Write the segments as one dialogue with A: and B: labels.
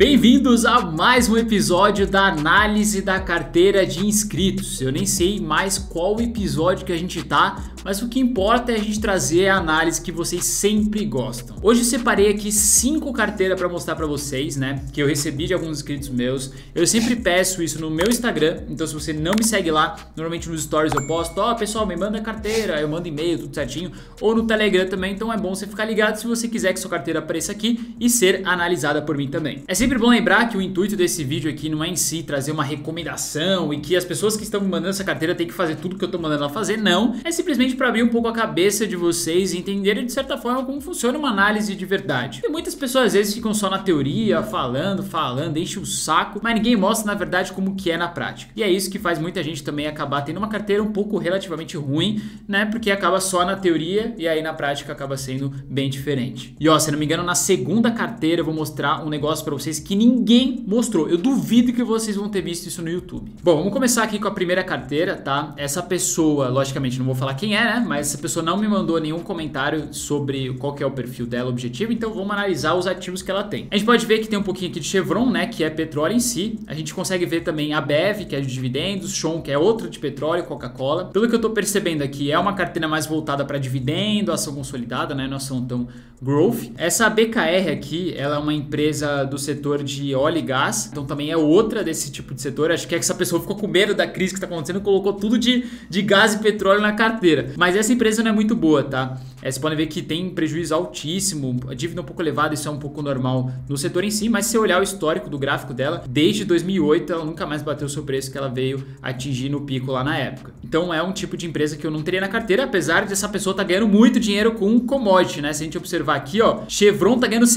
A: Bem-vindos a mais um episódio da análise da carteira de inscritos. Eu nem sei mais qual episódio que a gente tá, mas o que importa é a gente trazer a análise que vocês sempre gostam. Hoje eu separei aqui 5 carteiras para mostrar para vocês, né, que eu recebi de alguns inscritos meus. Eu sempre peço isso no meu Instagram, então se você não me segue lá, normalmente nos stories eu posto, pessoal, me manda a carteira, eu mando e-mail, tudo certinho, ou no Telegram também, então é bom você ficar ligado se você quiser que sua carteira apareça aqui e ser analisada por mim também. É sempre bom lembrar que o intuito desse vídeo aqui não é em si trazer uma recomendação e que as pessoas que estão me mandando essa carteira têm que fazer tudo que eu tô mandando ela fazer, não. É simplesmente para abrir um pouco a cabeça de vocês e entenderem de certa forma como funciona uma análise de verdade. E muitas pessoas às vezes ficam só na teoria, falando, enche o saco, mas ninguém mostra na verdade como que é na prática. E é isso que faz muita gente também acabar tendo uma carteira um pouco relativamente ruim, né? Porque acaba só na teoria e aí na prática acaba sendo bem diferente. E se não me engano, na segunda carteira eu vou mostrar um negócio para vocês que ninguém mostrou. Eu duvido que vocês vão ter visto isso no YouTube. Bom, vamos começar aqui com a primeira carteira, tá? Essa pessoa, logicamente não vou falar quem é, né? Mas essa pessoa não me mandou nenhum comentário sobre qual que é o perfil dela, o objetivo, então vamos analisar os ativos que ela tem. A gente pode ver que tem um pouquinho aqui de Chevron, né? Que é petróleo em si. A gente consegue ver também a BEV, que é de dividendos, Chon, que é outra de petróleo, Coca-Cola. Pelo que eu tô percebendo aqui, é uma carteira mais voltada para dividendo, ação consolidada, né? Não ação tão growth. Essa BKR aqui, ela é uma empresa do setor de óleo e gás, então também é outra desse tipo de setor. Acho que essa pessoa ficou com medo da crise que está acontecendo e colocou tudo de gás e petróleo na carteira. Mas essa empresa não é muito boa, tá? Vocês podem ver que tem prejuízo altíssimo, a dívida um pouco elevada, isso é um pouco normal no setor em si, mas se você olhar o histórico do gráfico dela, desde 2008 ela nunca mais bateu o seu preço que ela veio atingir no pico lá na época. Então é um tipo de empresa que eu não teria na carteira, apesar de essa pessoa estar ganhando muito dinheiro com commodity, né? Se a gente observar aqui, Chevron tá ganhando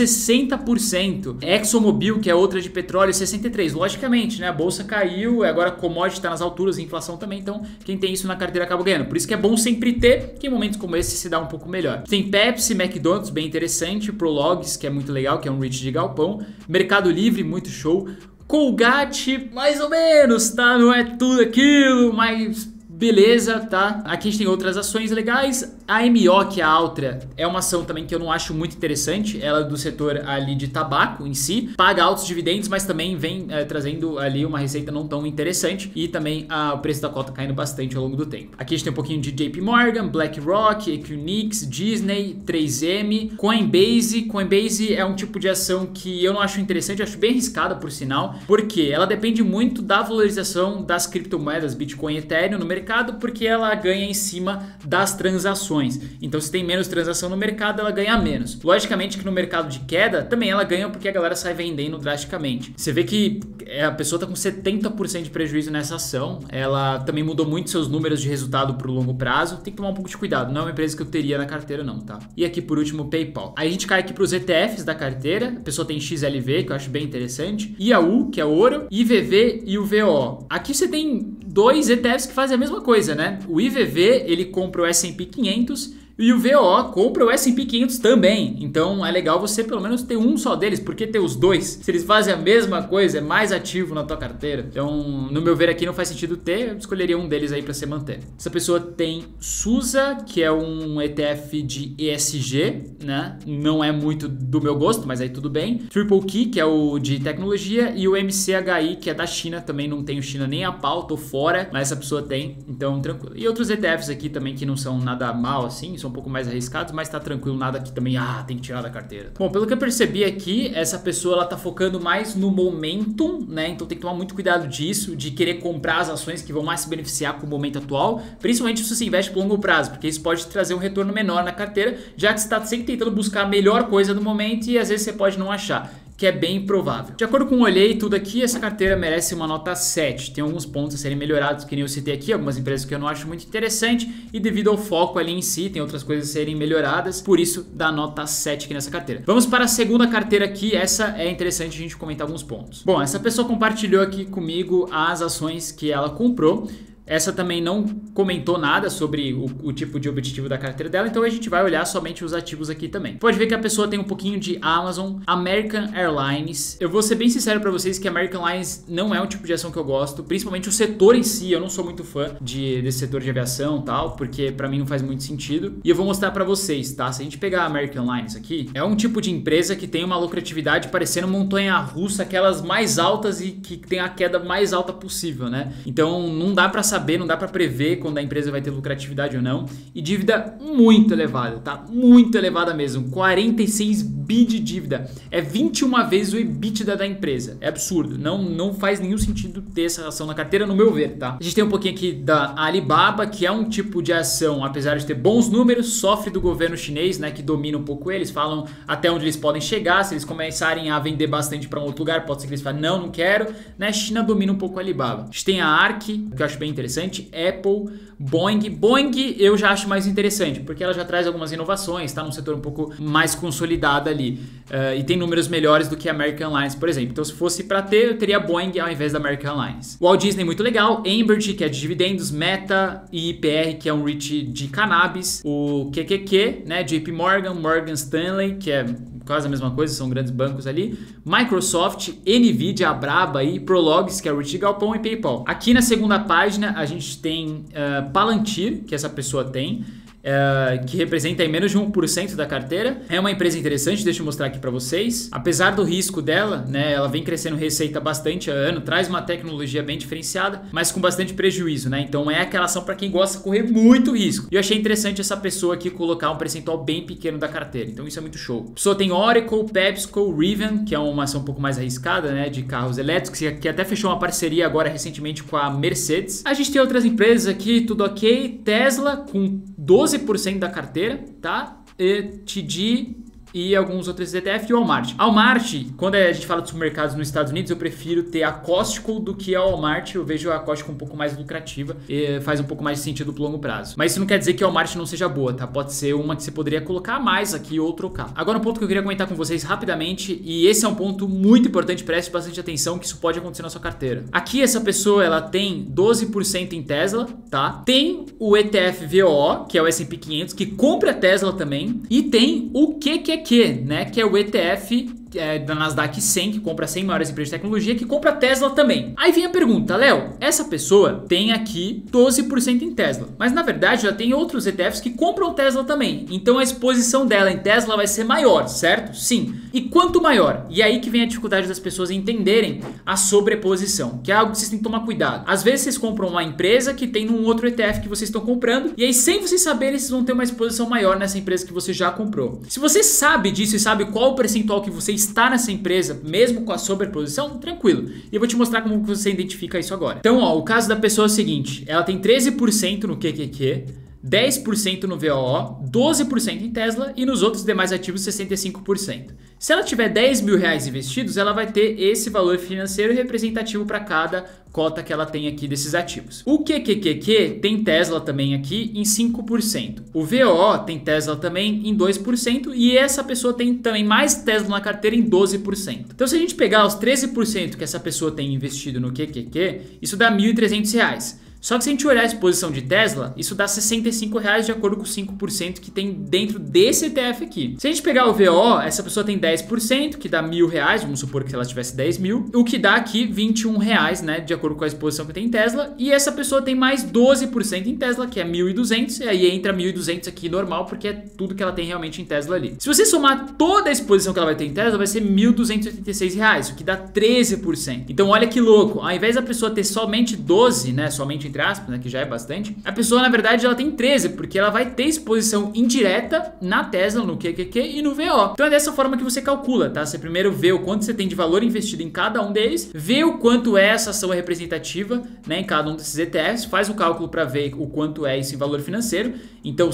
A: 60%, ExxonMobil, que é outra de petróleo, 63%. Logicamente, né? A bolsa caiu, agora a commodity tá nas alturas, a inflação também, então quem tem isso na carteira acaba ganhando. Por isso que é bom sempre ter, que em momentos como esse se dá um pouco melhor. Tem Pepsi, McDonald's, bem interessante, Prologs, que é muito legal, que é um REIT de galpão, Mercado Livre, muito show, Colgate, mais ou menos, tá? Não é tudo aquilo, mas beleza, tá? Aqui a gente tem outras ações legais. A MO, que é a Altria, é uma ação também que eu não acho muito interessante. Ela é do setor ali de tabaco em si. Paga altos dividendos, mas também vem trazendo ali uma receita não tão interessante. E também o preço da cota caindo bastante ao longo do tempo. Aqui a gente tem um pouquinho de JP Morgan, BlackRock, Equinix, Disney, 3M, Coinbase. Coinbase é um tipo de ação que eu não acho interessante, eu acho bem arriscada por sinal. Porque ela depende muito da valorização das criptomoedas, Bitcoin e Ethereum no mercado, porque ela ganha em cima das transações. Então se tem menos transação no mercado, ela ganha menos. Logicamente que no mercado de queda também ela ganha porque a galera sai vendendo drasticamente. Você vê que a pessoa está com 70% de prejuízo nessa ação. Ela também mudou muito seus números de resultado para o longo prazo. Tem que tomar um pouco de cuidado. Não é uma empresa que eu teria na carteira não, tá? E aqui por último o PayPal. Aí a gente cai aqui para os ETFs da carteira. A pessoa tem XLV, que eu acho bem interessante. IAU, que é ouro. IVV e o VO. Aqui você tem dois ETFs que fazem a mesma coisa, né? O IVV, ele compra o S&P 500 e o VO compra o S&P 500 também. Então é legal você pelo menos ter um só deles, porque ter os dois, se eles fazem a mesma coisa, é mais ativo na tua carteira. Então, no meu ver aqui não faz sentido ter, eu escolheria um deles aí para você manter. Essa pessoa tem SUSA, que é um ETF de ESG, né? Não é muito do meu gosto, mas aí tudo bem. Triple Key, que é o de tecnologia, e o MCHI, que é da China, também não tenho China nem a pau, tô fora, mas essa pessoa tem, então tranquilo. E outros ETFs aqui também que não são nada mal assim, são um pouco mais arriscados, mas tá tranquilo, nada que também, tem que tirar da carteira. Bom, pelo que eu percebi aqui, essa pessoa, ela tá focando mais no momentum, né? Então tem que tomar muito cuidado disso, de querer comprar as ações que vão mais se beneficiar com o momento atual, principalmente se você investe por longo prazo, porque isso pode trazer um retorno menor na carteira, já que você tá sempre tentando buscar a melhor coisa do momento e às vezes você pode não achar, que é bem provável. De acordo com o olhei tudo aqui, essa carteira merece uma nota 7. Tem alguns pontos a serem melhorados, que nem eu citei aqui, algumas empresas que eu não acho muito interessante, e devido ao foco ali em si, tem outras coisas a serem melhoradas, por isso dá nota 7 aqui nessa carteira. Vamos para a segunda carteira aqui, essa é interessante a gente comentar alguns pontos. Bom, essa pessoa compartilhou aqui comigo as ações que ela comprou. Essa também não comentou nada sobre o tipo de objetivo da carteira dela, então a gente vai olhar somente os ativos aqui também. Pode ver que a pessoa tem um pouquinho de Amazon, American Airlines. Eu vou ser bem sincero para vocês que American Airlines não é um tipo de ação que eu gosto, principalmente o setor em si. Eu não sou muito fã desse setor de aviação e tal, porque para mim não faz muito sentido. E eu vou mostrar para vocês, tá? Se a gente pegar a American Airlines aqui, é um tipo de empresa que tem uma lucratividade parecendo montanha-russa, aquelas mais altas e que tem a queda mais alta possível, né? Então não dá para saber, não dá para prever quando a empresa vai ter lucratividade ou não. E dívida muito elevada, tá? Muito elevada mesmo. 46 bi de dívida. É 21 vezes o EBITDA da empresa. É absurdo. Não faz nenhum sentido ter essa ação na carteira, no meu ver, tá? A gente tem um pouquinho aqui da Alibaba, que é um tipo de ação, apesar de ter bons números, sofre do governo chinês, né? Que domina um pouco eles, falam até onde eles podem chegar. Se eles começarem a vender bastante para um outro lugar, pode ser que eles falem, não quero, né? China domina um pouco a Alibaba. A gente tem a ARK, que eu acho bem interessante, Apple, Boeing. Boeing eu já acho mais interessante, porque ela já traz algumas inovações, está num setor um pouco mais consolidado ali, e tem números melhores do que a American Airlines, por exemplo. Então se fosse para ter, eu teria Boeing ao invés da American Airlines. Walt Disney muito legal, Enbridge, que é de dividendos, Meta e IPR, que é um REIT de cannabis, o QQQ, né, JP Morgan, Morgan Stanley, que é quase a mesma coisa, são grandes bancos ali, Microsoft, Nvidia, a braba aí, Prologs, que é o REIT de Galpão, e PayPal. Aqui na segunda página a gente tem Palantir, que essa pessoa tem, que representa aí menos de 1% da carteira. É uma empresa interessante, deixa eu mostrar aqui para vocês. Apesar do risco dela, né, ela vem crescendo receita bastante a ano, traz uma tecnologia bem diferenciada, mas com bastante prejuízo, né? Então é aquela ação para quem gosta de correr muito risco. E eu achei interessante essa pessoa aqui colocar um percentual bem pequeno da carteira. Então isso é muito show. A pessoa tem Oracle, PepsiCo, Rivian, que é uma ação um pouco mais arriscada, né, de carros elétricos, que até fechou uma parceria agora recentemente com a Mercedes. A gente tem outras empresas aqui, tudo ok. Tesla com 12% da carteira, tá? TD e alguns outros ETF, e o Walmart. A Walmart, quando a gente fala de supermercados nos Estados Unidos, eu prefiro ter a Costco do que a Walmart. Eu vejo a Costco um pouco mais lucrativa e faz um pouco mais de sentido pro longo prazo. Mas isso não quer dizer que a Walmart não seja boa, tá? Pode ser uma que você poderia colocar mais aqui ou trocar. Agora um ponto que eu queria comentar com vocês rapidamente, e esse é um ponto muito importante, preste bastante atenção que isso pode acontecer na sua carteira. Aqui essa pessoa, ela tem 12% em Tesla, tá? Tem o ETF VOO, que é o S&P 500, que compra a Tesla também, e tem o QQQ, né, que é o ETF da Nasdaq 100, que compra 100 maiores empresas de tecnologia, que compra Tesla também. Aí vem a pergunta, Léo, essa pessoa tem aqui 12% em Tesla, mas na verdade ela tem outros ETFs que compram Tesla também, então a exposição dela em Tesla vai ser maior, certo? Sim. E quanto maior? E aí que vem a dificuldade das pessoas entenderem a sobreposição, que é algo que vocês têm que tomar cuidado. Às vezes vocês compram uma empresa que tem num outro ETF que vocês estão comprando, e aí sem vocês saberem, vocês vão ter uma exposição maior nessa empresa que você já comprou. Se você sabe disso e sabe qual o percentual que você está nessa empresa, mesmo com a sobreposição, tranquilo. E eu vou te mostrar como você identifica isso agora. Então, ó, o caso da pessoa é o seguinte, ela tem 13% no QQQ, 10% no VOO, 12% em Tesla e nos outros demais ativos 65%. Se ela tiver 10 mil reais investidos, ela vai ter esse valor financeiro representativo para cada cota que ela tem aqui desses ativos. O QQQ tem Tesla também aqui em 5%. O VOO tem Tesla também em 2% e essa pessoa tem também mais Tesla na carteira em 12%. Então se a gente pegar os 13% que essa pessoa tem investido no QQQ, isso dá R$ 1.300. Só que se a gente olhar a exposição de Tesla, isso dá R$ 65 de acordo com 5% que tem dentro desse ETF aqui. Se a gente pegar o VO, essa pessoa tem 10%, que dá R$ 1.000, vamos supor que ela tivesse 10 mil, o que dá aqui R$ 21, né, de acordo com a exposição que tem em Tesla, e essa pessoa tem mais 12% em Tesla, que é 1.200, e aí entra 1.200 aqui normal, porque é tudo que ela tem realmente em Tesla ali. Se você somar toda a exposição que ela vai ter em Tesla, vai ser R$ 1.286, o que dá 13%. Então olha que louco, ao invés da pessoa ter somente 12, né, somente entre aspas, né, que já é bastante, a pessoa na verdade ela tem 13, porque ela vai ter exposição indireta na Tesla, no QQQ e no VO. Então é dessa forma que você calcula, tá? Você primeiro vê o quanto você tem de valor investido em cada um deles, vê o quanto é essa ação representativa, né, em cada um desses ETFs, faz o cálculo para ver o quanto é esse valor financeiro. Então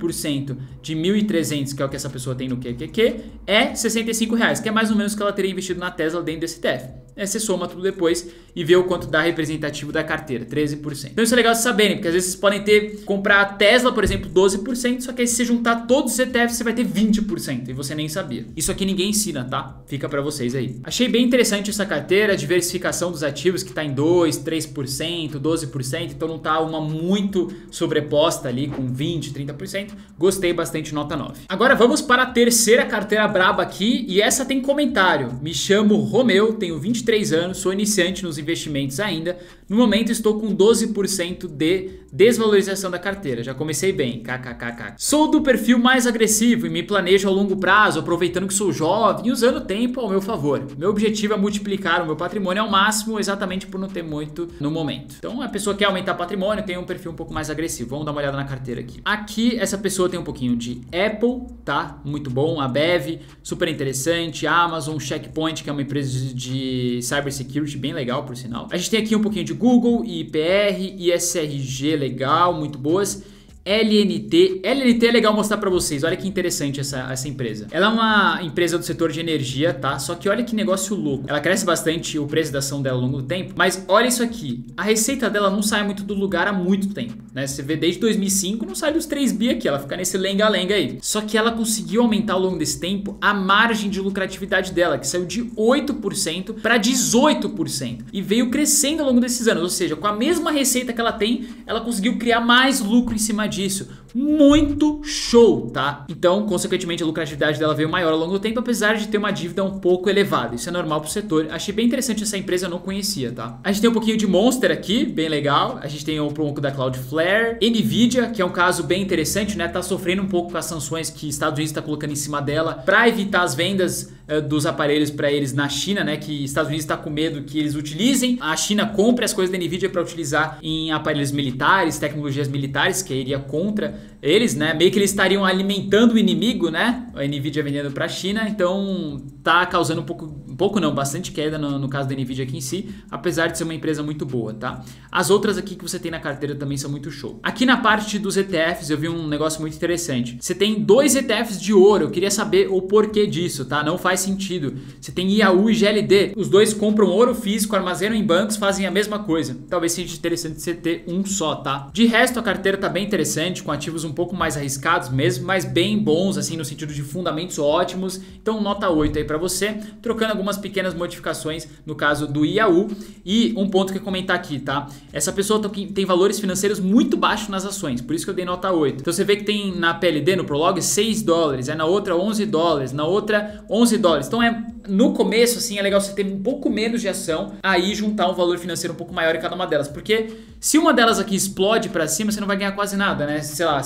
A: 5% de 1.300, que é o que essa pessoa tem no QQQ, é R$ 65, que é mais ou menos o que ela teria investido na Tesla dentro desse ETF. você soma tudo depois e vê o quanto dá representativo da carteira, 13%. Então isso é legal vocês saberem, porque às vezes vocês podem comprar a Tesla, por exemplo, 12%, só que aí se você juntar todos os ETFs, você vai ter 20% e você nem sabia. Isso aqui ninguém ensina, tá? Fica pra vocês aí. Achei bem interessante essa carteira, a diversificação dos ativos que tá em 2%, 3%, 12%, então não tá uma muito sobreposta ali com 20%, 30%. Gostei bastante, nota 9. Agora vamos para a terceira carteira braba aqui e essa tem comentário. Me chamo Romeu, tenho 23 anos, sou iniciante nos investimentos ainda. No momento estou com 12% de desvalorização da carteira. Já comecei bem, kkkk. Sou do perfil mais agressivo e me planejo ao longo prazo, aproveitando que sou jovem e usando o tempo ao meu favor. Meu objetivo é multiplicar o meu patrimônio ao máximo, exatamente por não ter muito no momento. Então a pessoa quer aumentar patrimônio, tem um perfil um pouco mais agressivo. Vamos dar uma olhada na carteira aqui. Aqui essa pessoa tem um pouquinho de Apple, tá? Muito bom. A Bev, super interessante. Amazon, Checkpoint, que é uma empresa de cybersecurity bem legal, por sinal. A gente tem aqui um pouquinho de Google, IPR, ISRG, legal, muito boas. LNT é legal mostrar pra vocês, olha que interessante essa empresa. Ela é uma empresa do setor de energia, tá? Só que olha que negócio louco. Ela cresce bastante o preço da ação dela ao longo do tempo, mas olha isso aqui. A receita dela não sai muito do lugar há muito tempo, né? Você vê desde 2005 não sai dos 3 bi aqui, ela fica nesse lenga-lenga aí. Só que ela conseguiu aumentar ao longo desse tempo a margem de lucratividade dela, que saiu de 8% para 18% e veio crescendo ao longo desses anos, ou seja, com a mesma receita que ela tem, ela conseguiu criar mais lucro em cima disso. Muito show, tá? Então, consequentemente, a lucratividade dela veio maior ao longo do tempo, apesar de ter uma dívida um pouco elevada. Isso é normal pro setor. Achei bem interessante essa empresa, eu não conhecia, tá? A gente tem um pouquinho de Monster aqui, bem legal. A gente tem um pouco da Cloudflare. Nvidia, que é um caso bem interessante, né? Tá sofrendo um pouco com as sanções que Estados Unidos tá colocando em cima dela para evitar as vendas dos aparelhos para eles na China, né? Que Estados Unidos está com medo que eles utilizem. A China compre as coisas da Nvidia para utilizar em aparelhos militares, tecnologias militares, que iria contra eles, né? Meio que eles estariam alimentando o inimigo, né? A Nvidia vendendo para a China, então tá causando bastante queda no caso da Nvidia aqui em si, apesar de ser uma empresa muito boa, tá? As outras aqui que você tem na carteira também são muito show. Aqui na parte dos ETFs eu vi um negócio muito interessante. Você tem 2 ETFs de ouro, eu queria saber o porquê disso, tá? Não faz sentido. Você tem IAU e GLD, os dois compram ouro físico, armazenam em bancos, fazem a mesma coisa. Talvez seja interessante você ter um só, tá? De resto a carteira tá bem interessante, com ativos um pouco mais arriscados mesmo, mas bem bons, assim, no sentido de fundamentos ótimos. Então nota 8 aí pra você, trocando algumas pequenas modificações no caso do IAU. E um ponto que eu comentar aqui, tá? Essa pessoa tem valores financeiros muito baixos nas ações, por isso que eu dei nota 8. Então você vê que tem na PLD, no Prolog, $6, na outra $11, na outra $11. Então no começo, assim, é legal você ter um pouco menos de ação, aí juntar um valor financeiro um pouco maior em cada uma delas, porque se uma delas aqui explode pra cima, você não vai ganhar quase nada, né? Sei lá,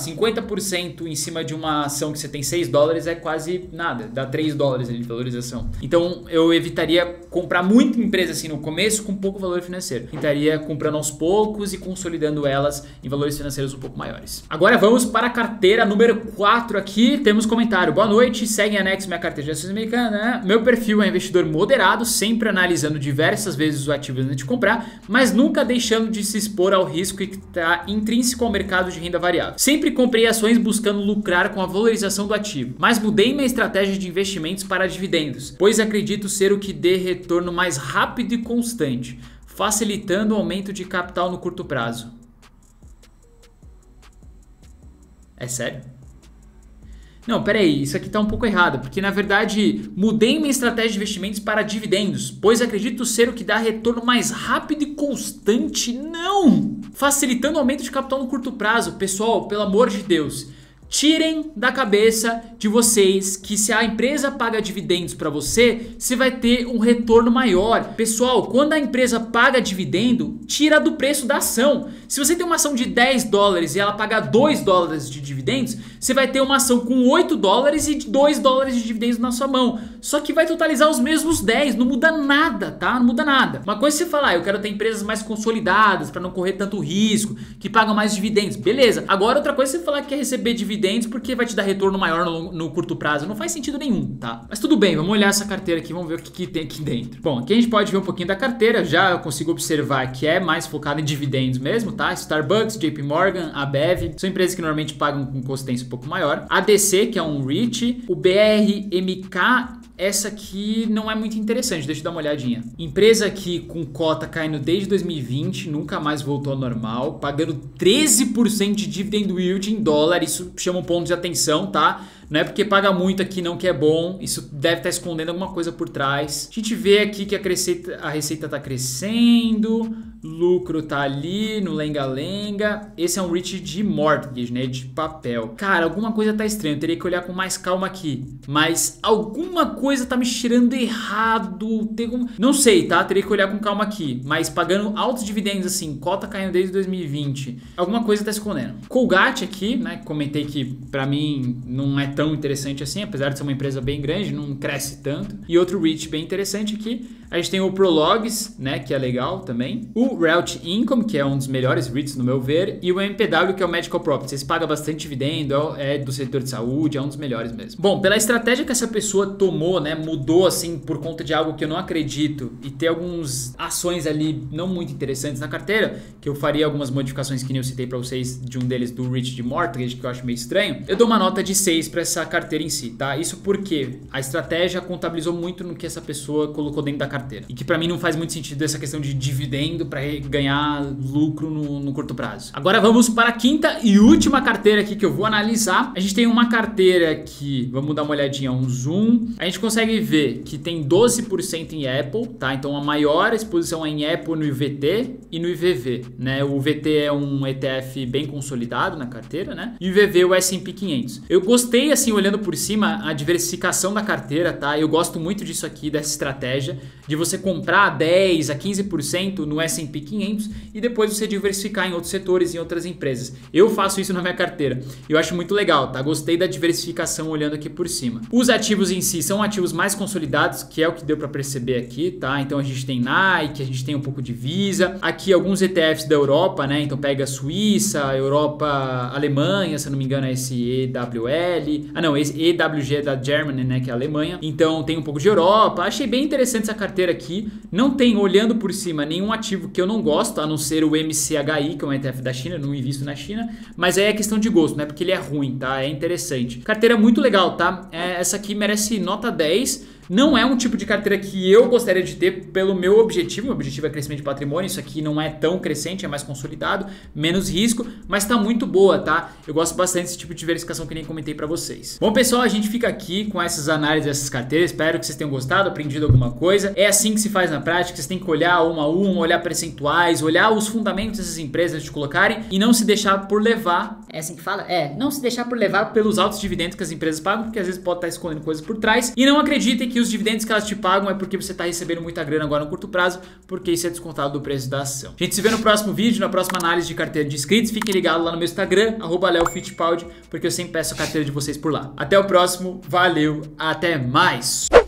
A: 50% em cima de uma ação que você tem $6 é quase nada, dá $3 de valorização. Então eu evitaria comprar muita empresa assim no começo com pouco valor financeiro. Tentaria comprando aos poucos e consolidando elas em valores financeiros um pouco maiores. Agora vamos para a carteira número 4 aqui, temos comentário. Boa noite, segue em anexo minha carteira de ações americanas, né? Meu perfil é investidor moderado, sempre analisando diversas vezes os ativos antes de comprar, mas nunca deixando de se expor ao risco que está intrínseco ao mercado de renda variável. Sempre comprei ações buscando lucrar com a valorização do ativo, mas mudei minha estratégia de investimentos para dividendos, pois acredito ser o que dê retorno mais rápido e constante, facilitando o aumento de capital no curto prazo. É sério? Não, peraí, isso aqui tá um pouco errado, porque na verdade mudei minha estratégia de investimentos para dividendos, pois acredito ser o que dá retorno mais rápido e constante. Não! Facilitando o aumento de capital no curto prazo. Pessoal, pelo amor de Deus, tirem da cabeça de vocês que se a empresa paga dividendos para você, você vai ter um retorno maior. Pessoal, quando a empresa paga dividendo, tira do preço da ação. Se você tem uma ação de $10 e ela paga $2 de dividendos, você vai ter uma ação com $8 e $2 de dividendos na sua mão. Só que vai totalizar os mesmos 10, não muda nada, tá? Não muda nada. Uma coisa é você falar, eu quero ter empresas mais consolidadas para não correr tanto risco, que pagam mais dividendos. Beleza. Agora outra coisa é você falar que quer receber dividendos porque vai te dar retorno maior no curto prazo. Não faz sentido nenhum, tá? Mas tudo bem, vamos olhar essa carteira aqui, vamos ver o que tem aqui dentro. Bom, aqui a gente pode ver um pouquinho da carteira, já eu consigo observar que é mais focado em dividendos mesmo, tá? Starbucks, JP Morgan, a Bev, são empresas que normalmente pagam com consistência um pouco maior. ADC, que é um REIT, o BRMK essa aqui não é muito interessante, deixa eu dar uma olhadinha. Empresa aqui com cota caindo desde 2020, nunca mais voltou ao normal, pagando 13% de dividend yield em dólar, isso chama um ponto de atenção, tá? Não é porque paga muito aqui não que é bom, isso deve estar escondendo alguma coisa por trás. A gente vê aqui que a receita está crescendo, lucro tá ali no lenga-lenga. Esse é um REIT de mortgage, né, de papel. Cara, alguma coisa tá estranha, eu teria que olhar com mais calma aqui. Mas alguma coisa tá me cheirando errado. Não sei, tá? Teria que olhar com calma aqui. Mas pagando altos dividendos assim, cota caindo desde 2020, alguma coisa tá escondendo. Colgate aqui, né, comentei que pra mim não é tão interessante assim, apesar de ser uma empresa bem grande, não cresce tanto. E outro REIT bem interessante aqui, a gente tem o Prologs, né, que é legal também. O Realty Income, que é um dos melhores REITs no meu ver, e o MPW, que é o Medical Properties. Esse paga bastante dividendo, é do setor de saúde, é um dos melhores mesmo. Bom, pela estratégia que essa pessoa tomou, né, mudou assim por conta de algo que eu não acredito e ter algumas ações ali não muito interessantes na carteira, que eu faria algumas modificações que nem eu citei para vocês, de um deles do REIT de mortgage, que eu acho meio estranho. Eu dou uma nota de 6 para essa carteira em si, tá? Isso porque a estratégia contabilizou muito no que essa pessoa colocou dentro da carteira. E que pra mim não faz muito sentido essa questão de dividendo para ganhar lucro no curto prazo. Agora vamos para a quinta e última carteira aqui que eu vou analisar. A gente tem uma carteira aqui, vamos dar uma olhadinha, um zoom. A gente consegue ver que tem 12% em Apple, tá? Então a maior exposição é em Apple no IVT e no IVV, né? O VT é um ETF bem consolidado na carteira, né? E o IVV o S&P 500. Eu gostei, assim, olhando por cima, a diversificação da carteira, tá? Eu gosto muito disso aqui, dessa estratégia de você comprar 10 a 15% no S&P 500 e depois você diversificar em outros setores, em outras empresas. Eu faço isso na minha carteira. Eu acho muito legal, tá? Gostei da diversificação olhando aqui por cima. Os ativos em si são ativos mais consolidados, que é o que deu para perceber aqui, tá? Então a gente tem Nike, a gente tem um pouco de Visa. Aqui alguns ETFs da Europa, né? Então pega Suíça, Europa, Alemanha, se eu não me engano é esse EWL. Ah não, esse EWG é da Germany, né? Que é a Alemanha. Então tem um pouco de Europa. Achei bem interessante essa carteira aqui. Não tem, olhando por cima, nenhum ativo que eu não gosto, a não ser o MCHI, que é um ETF da China, não invisto na China, mas aí é questão de gosto, não é porque ele é ruim, tá? É interessante. Carteira muito legal, tá? Essa aqui merece nota 10. Não é um tipo de carteira que eu gostaria de ter pelo meu objetivo. Meu objetivo é crescimento de patrimônio. Isso aqui não é tão crescente, é mais consolidado, menos risco, mas tá muito boa, tá? Eu gosto bastante desse tipo de diversificação que nem comentei pra vocês. Bom, pessoal, a gente fica aqui com essas análises dessas carteiras. Espero que vocês tenham gostado, aprendido alguma coisa. É assim que se faz na prática. Vocês têm que olhar um a um, olhar percentuais, olhar os fundamentos dessas empresas antes de colocarem e não se deixar por levar. É assim que fala? Não se deixar por levar pelos altos dividendos que as empresas pagam, porque às vezes pode estar escondendo coisas por trás. E não acreditem que os dividendos que elas te pagam é porque você está recebendo muita grana agora no curto prazo, porque isso é descontado do preço da ação. A gente se vê no próximo vídeo, na próxima análise de carteira de inscritos. Fiquem ligados lá no meu Instagram, @LeoFittipaldi, porque eu sempre peço a carteira de vocês por lá. Até o próximo, valeu, até mais!